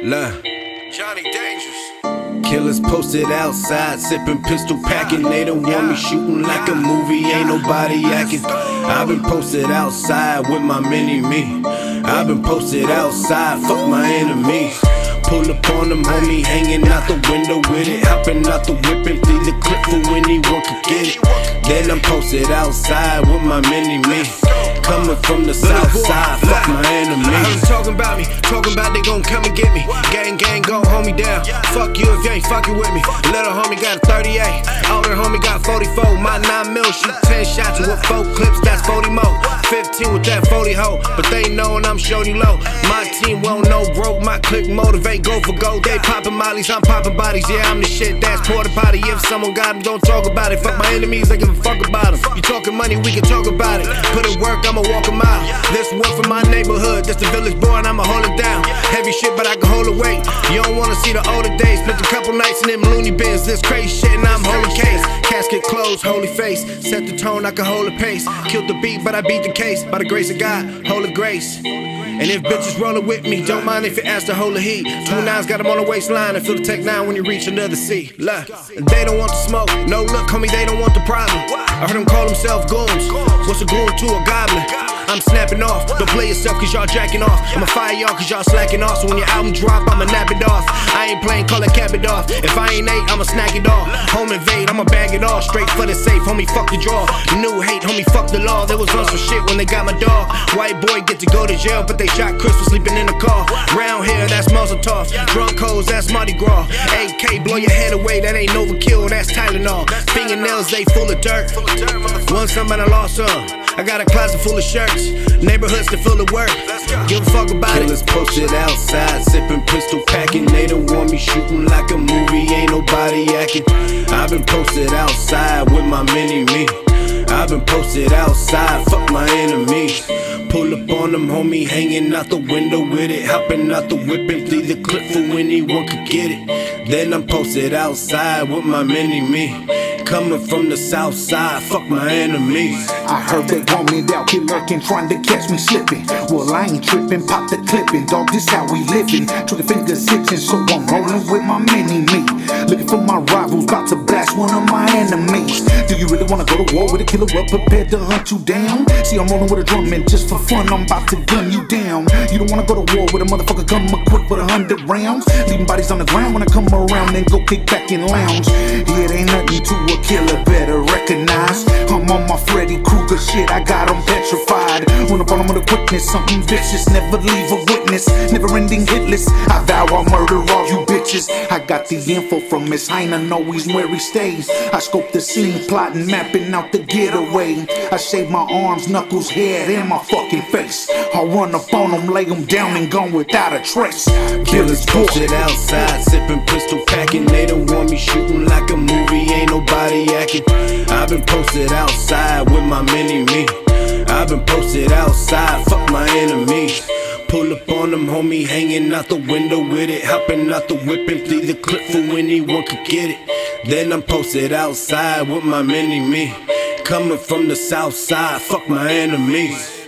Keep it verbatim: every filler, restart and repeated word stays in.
Look, Johnny Dangerous. killers posted outside, sipping pistol packing. They don't want me shooting like a movie, ain't nobody acting. I've been posted outside with my mini-me. I've been posted outside, fuck my enemies. Pull up on them, homie, hanging out the window with it. Hopping out the whip and leave the clip for anyone could get it. Then I'm posted outside with my mini-me. Coming from the south side, fuck my enemies. I heard them talking about me, talking about they gon' come and get me. Gang, gang, go hold me down. Fuck you if you ain't fucking with me. Little homie got a thirty-eight, older homie got forty-four. My nine mil shoot ten shots with four clips, that's forty more. fifteen with that forty hoe, but they knowin' I'm shorty low. My team won't know broke, my click motivate, go for gold. They poppin' mollies, I'm poppin' bodies. Yeah, I'm the shit, that's porta potty. If someone got them, don't talk about it. Fuck my enemies, they give a fuck about them. You talking money, we can talk about it. Put in work, I'ma walk a mile. This one from my neighborhood, that's the village boy, and I'ma hold it down. Heavy shit, but I can hold it weight. You don't wanna see the older days. Spent a couple nights in them loony bins, this crazy shit, and I'm holding case. Casket closed, holy face. Set the tone, I can hold the pace. Killed the beat, but I beat the case. By the grace of God, holy grace. And if bitches rollin' with me, don't mind if you ask to hold the heat. Two nines got them on the waistline and feel the tech nine when you reach another C. Look, they don't want the smoke. No look, homie, they don't want the problem. I heard them call themselves goons. What's a goon to a goblin? I'm snapping off. Don't play yourself cause y'all jacking off. I'ma fire y'all cause y'all slacking off. So when your album drop, I'ma nap it off. I ain't playing, call it cap it off. If I ain't eight, I'ma snack it off. Home invade, I'ma bag it off. Straight for the safe, homie, fuck the draw. New hate, homie, fuck the law. There was on some shit when they got my dog. White boy get to go to jail, but they shot Chris for sleeping in the car. Round here, that's Muzzle Toss. Drunk hoes, that's Mardi Gras. A K, blow your head away, that ain't overkill, that's Tylenol. Fingernails, they full of dirt. Won some and I lost some. I got a closet full of shirts, neighborhoods to fill the work. Give a fuck about it. Killers posted outside, sipping pistol packing. They don't want me shooting like a movie, ain't nobody acting. I've been posted outside with my mini-me. I've been posted outside, fuck my enemies. Pull up on them, homie, hanging out the window with it. Hopping out the whip and leave the clip for anyone could get it. Then I'm posted outside with my mini-me. Coming from the south side, fuck my enemies. I heard they want me out here lurking, trying to catch me slipping. Well, I ain't tripping, pop the clipping, dog, this how we living. Trigger finger sixing, so I'm rolling with my mini-me. Looking for my rivals, about to blast one of my enemies. Do you really wanna go to war with a killer up, prepared to hunt you down? See, I'm rolling with a drum and just for fun, I'm about to gun you down. You don't wanna go to war with a motherfucker, come equipped with a hundred rounds. Leaving bodies on the ground when I come around, then go kick back in lounge. It ain't nothing to a killer, better recognize. I'm on my Freddy Krueger shit, I got them petrified. Run up on them with a quickness, something vicious. Never leave a witness, never ending hitless. I vow I'll murder all you bitches. I got the info from Miss Heine, know he's where he stays. I scope the scene, plotting, mapping out the getaway. I shave my arms, knuckles, head, and my fucking face. I run up on them, lay them down, and gone without a trace. Killers posted outside, sipping pistol packing. They don't want me shooting like a movie, ain't nobody acting. I've been posted outside with my mini-me. I've been posted outside, fuck my enemies. Pull up on them, homie, hanging out the window with it. Hopping out the whip and leave the clip for anyone could get it. Then I'm posted outside with my mini-me. Coming from the south side, fuck my enemies.